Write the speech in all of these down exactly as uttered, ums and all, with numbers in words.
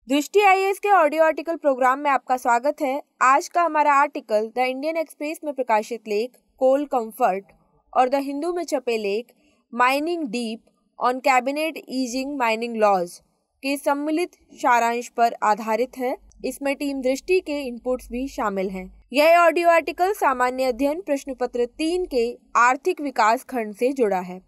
दृष्टि आईएएस के audio article programme में आपका स्वागत है। आज का हमारा आर्टिकल द इंडियन एक्सप्रेस में प्रकाशित लेख कोल कंफर्ट और द हिंदू में छपे लेख mining deep on cabinet easing mining laws के सम्मिलित सारांश पर आधारित है। इसमें टीम दृष्टि के इनपुट्स भी शामिल हैं। यह ऑडियो आर्टिकल सामान्य अध्ययन प्रश्न पत्र तीन के आर्थिक विकास खंड से जुड़ा है।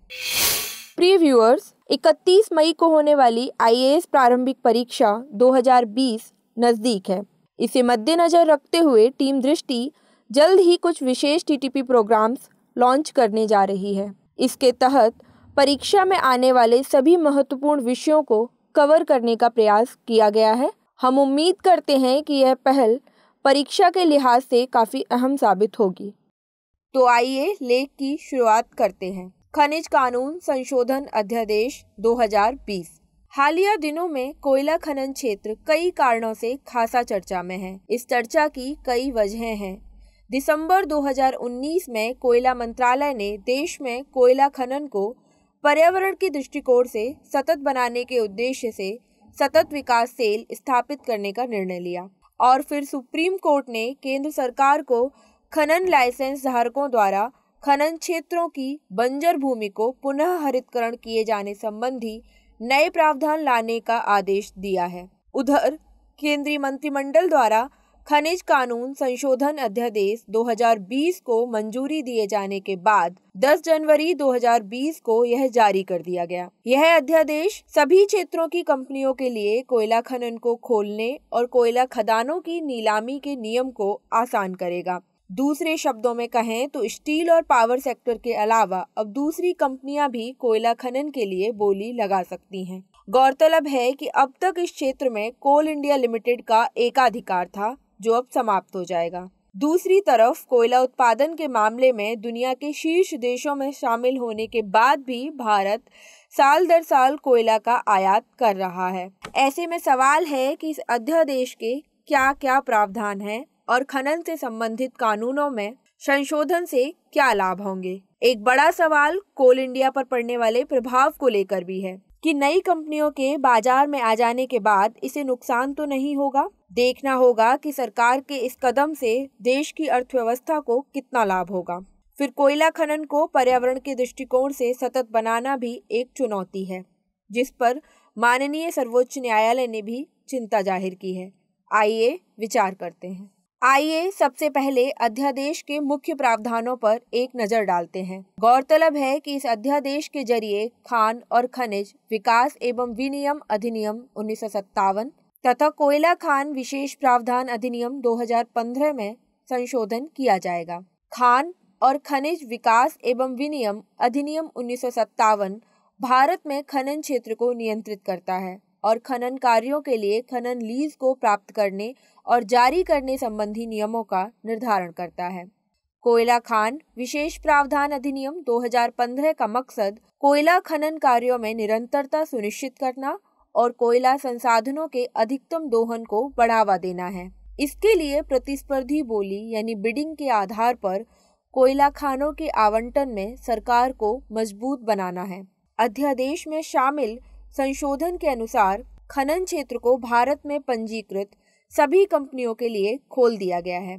प्रिय व्यूअर्स, इकतीस मई को होने वाली आईएएस प्रारंभिक परीक्षा दो हज़ार बीस नज़दीक है। इसे मद्देनजर रखते हुए टीम दृष्टि जल्द ही कुछ विशेष टीटीपी प्रोग्राम्स लॉन्च करने जा रही है। इसके तहत परीक्षा में आने वाले सभी महत्वपूर्ण विषयों को कवर करने का प्रयास किया गया है। हम उम्मीद करते हैं कि यह पहल परीक्षा के लिहाज से काफ़ी अहम साबित होगी। तो आइए लेख की शुरुआत करते हैं। खनिज कानून संशोधन अध्यादेश दो हज़ार बीस। हालिया दिनों में कोयला खनन क्षेत्र कई कारणों से खासा चर्चा में है। इस चर्चा की कई वजहें हैं। दिसंबर दो हज़ार उन्नीस में कोयला मंत्रालय ने देश में कोयला खनन को पर्यावरण के दृष्टिकोण से सतत बनाने के उद्देश्य से सतत विकास सेल स्थापित करने का निर्णय लिया और फिर सुप्रीम कोर्ट ने केंद्र सरकार को खनन लाइसेंस धारकों द्वारा खनन क्षेत्रों की बंजर भूमि को पुनः हरितकरण किए जाने संबंधी नए प्रावधान लाने का आदेश दिया है। उधर केंद्रीय मंत्रिमंडल द्वारा खनिज कानून संशोधन अध्यादेश दो हज़ार बीस को मंजूरी दिए जाने के बाद दस जनवरी दो हज़ार बीस को यह जारी कर दिया गया। यह अध्यादेश सभी क्षेत्रों की कंपनियों के लिए कोयला खनन को खोलने और कोयला खदानों की नीलामी के नियम को आसान करेगा। दूसरे शब्दों में कहें तो स्टील और पावर सेक्टर के अलावा अब दूसरी कंपनियां भी कोयला खनन के लिए बोली लगा सकती हैं। गौरतलब है कि अब तक इस क्षेत्र में कोल इंडिया लिमिटेड का एकाधिकार था, जो अब समाप्त हो जाएगा। दूसरी तरफ कोयला उत्पादन के मामले में दुनिया के शीर्ष देशों में शामिल होने के बाद भी भारत साल दर साल कोयला का आयात कर रहा है। ऐसे में सवाल है कि इस अध्यादेश के क्या क्या प्रावधान हैं और खनन से संबंधित कानूनों में संशोधन से क्या लाभ होंगे। एक बड़ा सवाल कोल इंडिया पर पड़ने वाले प्रभाव को लेकर भी है कि नई कंपनियों के बाजार में आ जाने के बाद इसे नुकसान तो नहीं होगा। देखना होगा कि सरकार के इस कदम से देश की अर्थव्यवस्था को कितना लाभ होगा। फिर कोयला खनन को पर्यावरण के दृष्टिकोण से सतत बनाना भी एक चुनौती है, जिस पर माननीय सर्वोच्च न्यायालय ने भी चिंता जाहिर की है। आइए विचार करते हैं। आइए सबसे पहले अध्यादेश के मुख्य प्रावधानों पर एक नजर डालते हैं। गौरतलब है कि इस अध्यादेश के जरिए खान और खनिज विकास एवं विनियम अधिनियम उन्नीस सौ सत्तावन तथा कोयला खान विशेष प्रावधान अधिनियम दो हज़ार पंद्रह में संशोधन किया जाएगा। खान और खनिज विकास एवं विनियम अधिनियम उन्नीस सौ सत्तावन भारत में खनन क्षेत्र को नियंत्रित करता है और खनन कार्यों के लिए खनन लीज को प्राप्त करने और जारी करने संबंधी नियमों का निर्धारण करता है। कोयला खान विशेष प्रावधान अधिनियम दो हज़ार पंद्रह का मकसद कोयला खनन कार्यों में निरंतरता सुनिश्चित करना और कोयला संसाधनों के अधिकतम दोहन को बढ़ावा देना है। इसके लिए प्रतिस्पर्धी बोली यानी बिडिंग के आधार पर कोयला खानों के आवंटन में सरकार को मजबूत बनाना है। अध्यादेश में शामिल संशोधन के अनुसार खनन क्षेत्र को भारत में पंजीकृत सभी कंपनियों के लिए खोल दिया गया है।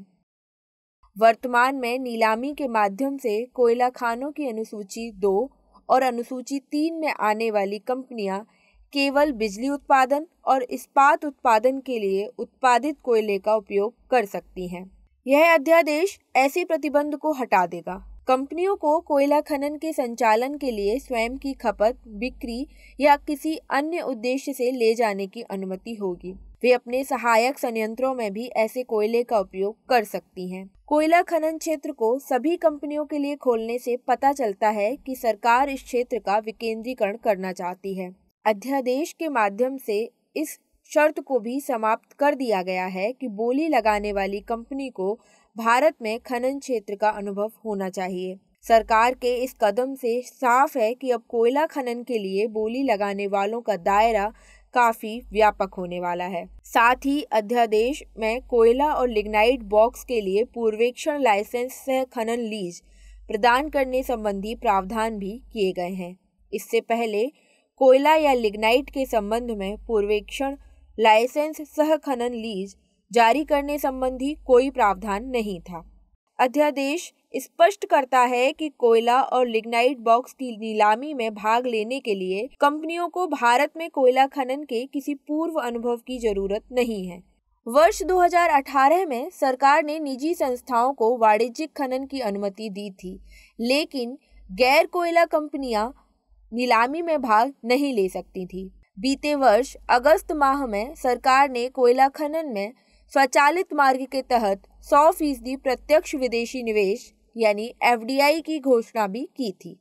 वर्तमान में नीलामी के माध्यम से कोयला खानों की अनुसूची दो और अनुसूची तीन में आने वाली कंपनियां केवल बिजली उत्पादन और इस्पात उत्पादन के लिए उत्पादित कोयले का उपयोग कर सकती हैं। यह अध्यादेश ऐसे प्रतिबंध को हटा देगा। कंपनियों को कोयला खनन के संचालन के लिए स्वयं की खपत, बिक्री या किसी अन्य उद्देश्य से ले जाने की अनुमति होगी। वे अपने सहायक संयंत्रों में भी ऐसे कोयले का उपयोग कर सकती हैं। कोयला खनन क्षेत्र को सभी कंपनियों के लिए खोलने से पता चलता है कि सरकार इस क्षेत्र का विकेंद्रीकरण करना चाहती है। अध्यादेश के माध्यम से इस शर्त को भी समाप्त कर दिया गया है कि बोली लगाने वाली कंपनी को भारत में खनन क्षेत्र का अनुभव होना चाहिए। सरकार के इस कदम से साफ है कि अब कोयला खनन के लिए बोली लगाने वालों का दायरा काफी व्यापक होने वाला है। साथ ही अध्यादेश में कोयला और लिग्नाइट बॉक्स के लिए पूर्वेक्षण लाइसेंस सह खनन लीज प्रदान करने संबंधी प्रावधान भी किए गए हैं। इससे पहले कोयला या लिग्नाइट के संबंध में पूर्वेक्षण लाइसेंस सह खनन लीज जारी करने संबंधी कोई प्रावधान नहीं था। अध्यादेश स्पष्ट करता है कि कोयला और लिग्नाइट बॉक्स की नीलामी में भाग लेने के लिए कंपनियों को भारत में कोयला खनन के किसी पूर्व अनुभव की जरूरत नहीं है। वर्ष दो हज़ार अठारह में सरकार ने निजी संस्थाओं को वाणिज्यिक खनन की अनुमति दी थी, लेकिन गैर कोयला कंपनियां नीलामी में भाग नहीं ले सकती थी। बीते वर्ष अगस्त माह में सरकार ने कोयला खनन में स्वचालित मार्ग के तहत सौ फीसदी प्रत्यक्ष विदेशी निवेश यानी एफ डी आई की घोषणा भी की थी।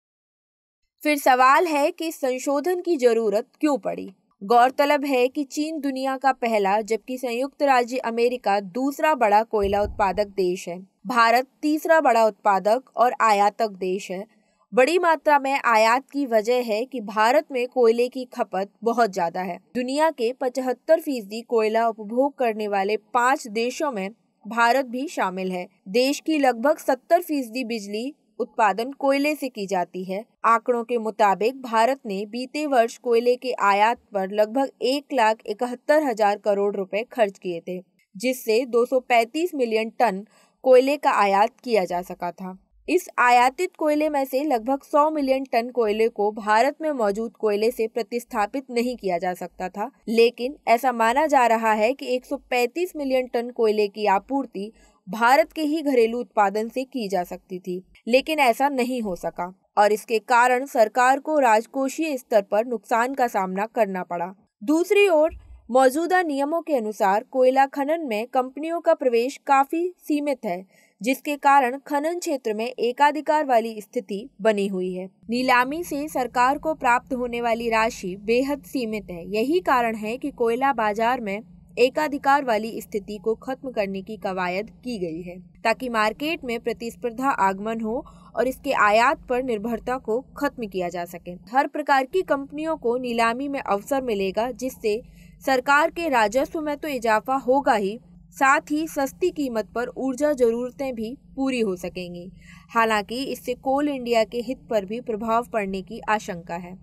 फिर सवाल है कि संशोधन की जरूरत क्यों पड़ी। गौरतलब है कि चीन दुनिया का पहला जबकि संयुक्त राज्य अमेरिका दूसरा बड़ा कोयला उत्पादक देश है। भारत तीसरा बड़ा उत्पादक और आयातक देश है। बड़ी मात्रा में आयात की वजह है कि भारत में कोयले की खपत बहुत ज्यादा है। दुनिया के पचहत्तर फीसदी कोयला उपभोग करने वाले पांच देशों में भारत भी शामिल है। देश की लगभग सत्तर फीसदी बिजली उत्पादन कोयले से की जाती है। आंकड़ों के मुताबिक भारत ने बीते वर्ष कोयले के आयात पर लगभग एक लाख इकहत्तर हजार करोड़ रुपए खर्च किए थे, जिससे दो सौ पैंतीस मिलियन टन कोयले का आयात किया जा सका था। इस आयातित कोयले में से लगभग सौ मिलियन टन कोयले को भारत में मौजूद कोयले से प्रतिस्थापित नहीं किया जा सकता था, लेकिन ऐसा माना जा रहा है कि एक सौ पैंतीस मिलियन टन कोयले की आपूर्ति भारत के ही घरेलू उत्पादन से की जा सकती थी, लेकिन ऐसा नहीं हो सका और इसके कारण सरकार को राजकोषीय स्तर पर नुकसान का सामना करना पड़ा। दूसरी ओर मौजूदा नियमों के अनुसार कोयला खनन में कंपनियों का प्रवेश काफी सीमित है, जिसके कारण खनन क्षेत्र में एकाधिकार वाली स्थिति बनी हुई है। नीलामी से सरकार को प्राप्त होने वाली राशि बेहद सीमित है। यही कारण है कि कोयला बाजार में एकाधिकार वाली स्थिति को खत्म करने की कवायद की गई है, ताकि मार्केट में प्रतिस्पर्धा आगमन हो और इसके आयात पर निर्भरता को खत्म किया जा सके। हर प्रकार की कंपनियों को नीलामी में अवसर मिलेगा, जिससे सरकार के राजस्व में तो इजाफा होगा ही, साथ ही सस्ती कीमत पर ऊर्जा जरूरतें भी पूरी हो सकेंगी। हालांकि इससे कोल इंडिया के हित पर भी प्रभाव पड़ने की आशंका है।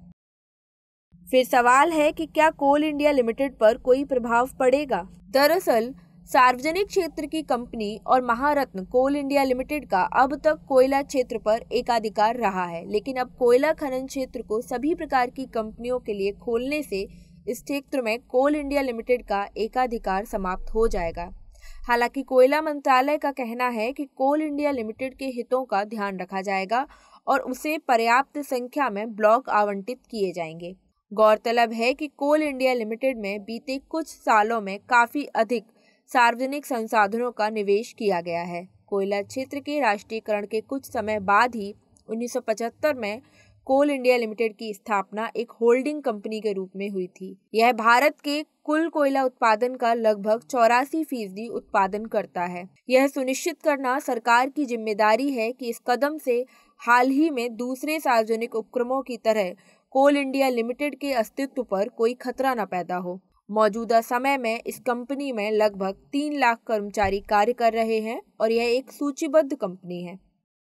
फिर सवाल है कि क्या कोल इंडिया लिमिटेड पर कोई प्रभाव पड़ेगा। दरअसल सार्वजनिक क्षेत्र की कंपनी और महारत्न कोल इंडिया लिमिटेड का अब तक कोयला क्षेत्र पर एकाधिकार रहा है, लेकिन अब कोयला खनन क्षेत्र को सभी प्रकार की कंपनियों के लिए खोलने से इस क्षेत्र में कोल इंडिया लिमिटेड का एकाधिकार समाप्त हो जाएगा। हालांकि कोयला मंत्रालय का कहना है कि कोल इंडिया लिमिटेड के हितों का ध्यान रखा जाएगा और उसे पर्याप्त संख्या में ब्लॉक आवंटित किए जाएंगे। गौरतलब है कि कोल इंडिया लिमिटेड में बीते कुछ सालों में काफी अधिक सार्वजनिक संसाधनों का निवेश किया गया है। कोयला क्षेत्र के राष्ट्रीयकरण के कुछ समय बाद ही उन्नीस सौ पचहत्तर में कोल इंडिया लिमिटेड की स्थापना एक होल्डिंग कंपनी के रूप में हुई थी। यह भारत के कुल कोयला उत्पादन का लगभग चौरासी फीसदी उत्पादन करता है। यह सुनिश्चित करना सरकार की जिम्मेदारी है कि इस कदम से हाल ही में दूसरे सार्वजनिक उपक्रमों की तरह कोल इंडिया लिमिटेड के अस्तित्व पर कोई खतरा न पैदा हो। मौजूदा समय में इस कंपनी में लगभग तीन लाख कर्मचारी कार्य कर रहे हैं और यह एक सूचीबद्ध कंपनी है।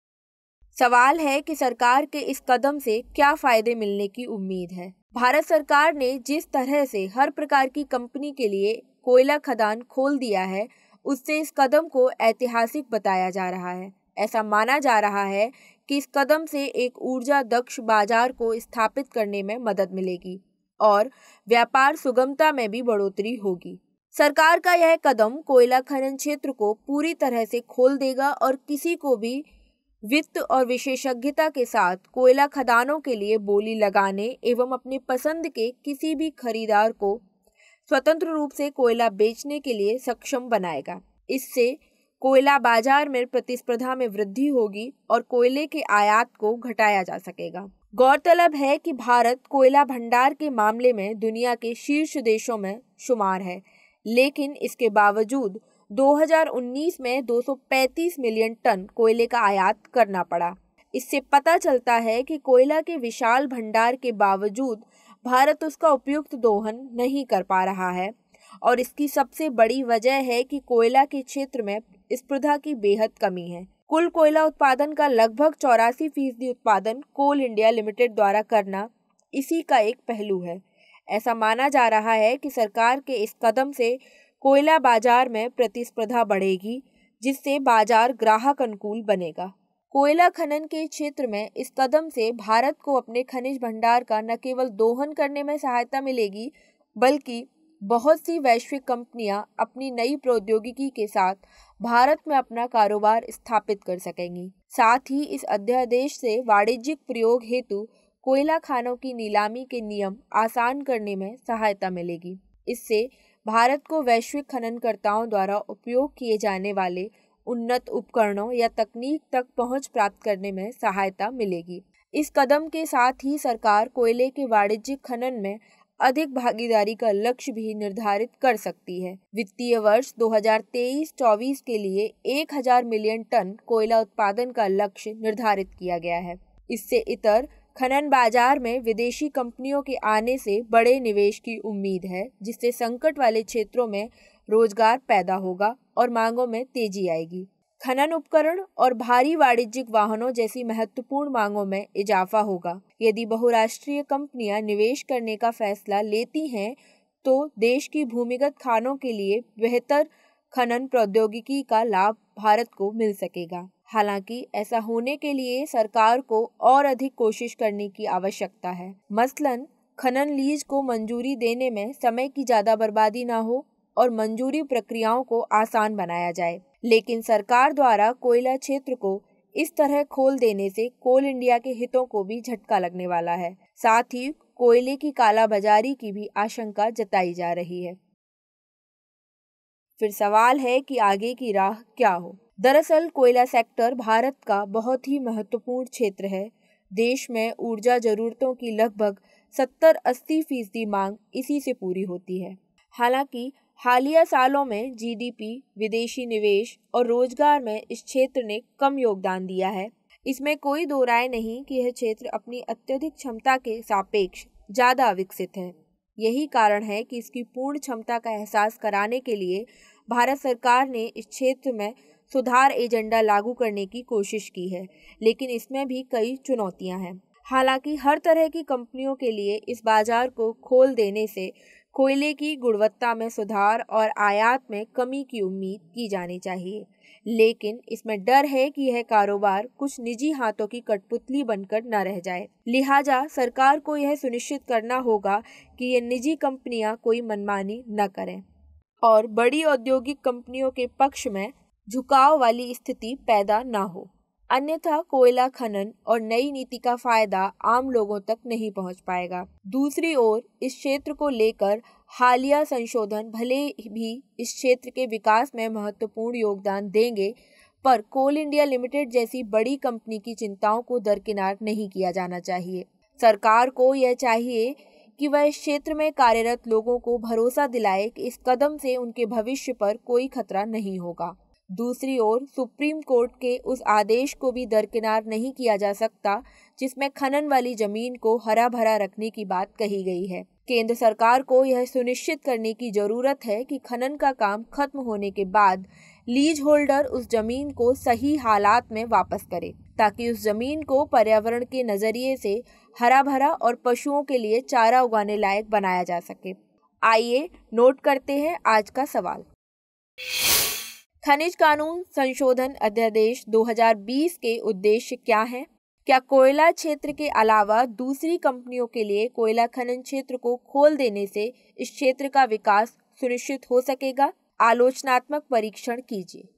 सवाल है कि सरकार के इस कदम से क्या फायदे मिलने की उम्मीद है। भारत सरकार ने जिस तरह से हर प्रकार की कंपनी के लिए कोयला खदान खोल दिया है, उससे इस कदम को ऐतिहासिक बताया जा रहा है। ऐसा माना जा रहा है कि इस कदम से एक ऊर्जा दक्ष बाजार को स्थापित करने में मदद मिलेगी और व्यापार सुगमता में भी बढ़ोतरी होगी। सरकार का यह कदम कोयला खनन क्षेत्र को पूरी तरह से खोल देगा और किसी को भी वित्त और विशेषज्ञता के साथ कोयला खदानों के लिए बोली लगाने एवं अपनी पसंद के किसी भी खरीदार को स्वतंत्र रूप से कोयला बेचने के लिए सक्षम बनाएगा। इससे कोयला बाजार में प्रतिस्पर्धा में वृद्धि होगी और कोयले के आयात को घटाया जा सकेगा। गौरतलब है कि भारत कोयला भंडार के मामले में दुनिया के शीर्ष देशों में शुमार है, लेकिन इसके बावजूद दो हज़ार उन्नीस में दो सौ पैंतीस मिलियन टन कोयले का आयात करना पड़ा। इससे पता चलता है कि कोयला के विशाल भंडार के बावजूद भारत उसका उपयुक्त दोहन नहीं कर पा रहा है और इसकी सबसे बड़ी वजह है कि कोयला के क्षेत्र में स्पर्धा की बेहद कमी है। कुल कोयला उत्पादन का लगभग चौरासी फीसदी उत्पादन कोल इंडिया लिमिटेड द्वारा करना इसी का एक पहलू है। ऐसा माना जा रहा है कि सरकार के इस कदम से कोयला बाजार में प्रतिस्पर्धा बढ़ेगी, जिससे बाजार ग्राहक अनुकूल बनेगा। कोयला खनन के क्षेत्र में इस कदम से भारत को अपने खनिज भंडार का न केवल दोहन करने में सहायता मिलेगी, बल्कि बहुत सी वैश्विक कंपनियां अपनी नई प्रौद्योगिकी के साथ भारत में अपना कारोबार स्थापित कर सकेंगी। साथ ही इस अध्यादेश से वाणिज्यिक प्रयोग हेतु कोयला खानों की नीलामी के नियम आसान करने में सहायता मिलेगी। इससे भारत को वैश्विक खननकर्ताओं द्वारा उपयोग किए जाने वाले उन्नत उपकरणों या तकनीक तक पहुंच प्राप्त करने में सहायता मिलेगी। इस कदम के साथ ही सरकार कोयले के वाणिज्यिक खनन में अधिक भागीदारी का लक्ष्य भी निर्धारित कर सकती है। वित्तीय वर्ष दो हज़ार तेईस चौबीस के लिए एक हज़ार मिलियन टन कोयला उत्पादन का लक्ष्य निर्धारित किया गया है। इससे इतर खनन बाजार में विदेशी कंपनियों के आने से बड़े निवेश की उम्मीद है, जिससे संकट वाले क्षेत्रों में रोजगार पैदा होगा और मांगों में तेजी आएगी। खनन उपकरण और भारी वाणिज्यिक वाहनों जैसी महत्वपूर्ण मांगों में इजाफा होगा। यदि बहुराष्ट्रीय कंपनियां निवेश करने का फैसला लेती हैं, तो देश की भूमिगत खानों के लिए बेहतर खनन प्रौद्योगिकी का लाभ भारत को मिल सकेगा। हालांकि ऐसा होने के लिए सरकार को और अधिक कोशिश करने की आवश्यकता है। मसलन खनन लीज को मंजूरी देने में समय की ज्यादा बर्बादी ना हो और मंजूरी प्रक्रियाओं को आसान बनाया जाए। लेकिन सरकार द्वारा कोयला क्षेत्र को इस तरह खोल देने से कोल इंडिया के हितों को भी झटका लगने वाला है। साथ ही कोयले की कालाबाजारी की भी आशंका जताई जा रही है। फिर सवाल है कि आगे की राह क्या हो। दरअसल कोयला सेक्टर भारत का बहुत ही महत्वपूर्ण क्षेत्र है। देश में ऊर्जा जरूरतों की लगभग सत्तर अस्सी फीसदी मांग इसी से पूरी होती है। हालांकि हालिया सालों में जीडीपी, विदेशी निवेश और रोजगार में इस क्षेत्र ने कम योगदान दिया है। इसमें कोई दो राय नहीं कि यह क्षेत्र अपनी अत्यधिक क्षमता के सापेक्ष ज्यादा विकसित है। यही कारण है कि इसकी पूर्ण क्षमता का एहसास कराने के लिए भारत सरकार ने इस क्षेत्र में सुधार एजेंडा लागू करने की कोशिश की है, लेकिन इसमें भी कई चुनौतियां हैं। हालांकि हर तरह की कंपनियों के लिए इस बाजार को खोल देने से कोयले की गुणवत्ता में सुधार और आयात में कमी की उम्मीद की जानी चाहिए, लेकिन इसमें डर है कि यह कारोबार कुछ निजी हाथों की कठपुतली बनकर न रह जाए। लिहाजा सरकार को यह सुनिश्चित करना होगा कि ये निजी कंपनियां कोई मनमानी न करें और बड़ी औद्योगिक कंपनियों के पक्ष में झुकाव वाली स्थिति पैदा न हो। अन्यथा कोयला खनन और नई नीति का फायदा आम लोगों तक नहीं पहुंच पाएगा। दूसरी ओर इस क्षेत्र को लेकर हालिया संशोधन भले भी इस क्षेत्र के विकास में महत्वपूर्ण योगदान देंगे, पर कोल इंडिया लिमिटेड जैसी बड़ी कंपनी की चिंताओं को दरकिनार नहीं किया जाना चाहिए। सरकार को यह चाहिए कि वह इस क्षेत्र में कार्यरत लोगों को भरोसा दिलाए कि इस कदम से उनके भविष्य पर कोई खतरा नहीं होगा। दूसरी ओर सुप्रीम कोर्ट के उस आदेश को भी दरकिनार नहीं किया जा सकता जिसमें खनन वाली जमीन को हरा भरा रखने की बात कही गई है। केंद्र सरकार को यह सुनिश्चित करने की जरूरत है कि खनन का काम खत्म होने के बाद लीज होल्डर उस जमीन को सही हालात में वापस करे, ताकि उस जमीन को पर्यावरण के नजरिए से हरा भरा और पशुओं के लिए चारा उगाने लायक बनाया जा सके। आइए नोट करते हैं आज का सवाल। खनिज कानून संशोधन अध्यादेश दो हज़ार बीस के उद्देश्य क्या हैं? क्या कोयला क्षेत्र के अलावा दूसरी कंपनियों के लिए कोयला खनन क्षेत्र को खोल देने से इस क्षेत्र का विकास सुनिश्चित हो सकेगा? आलोचनात्मक परीक्षण कीजिए।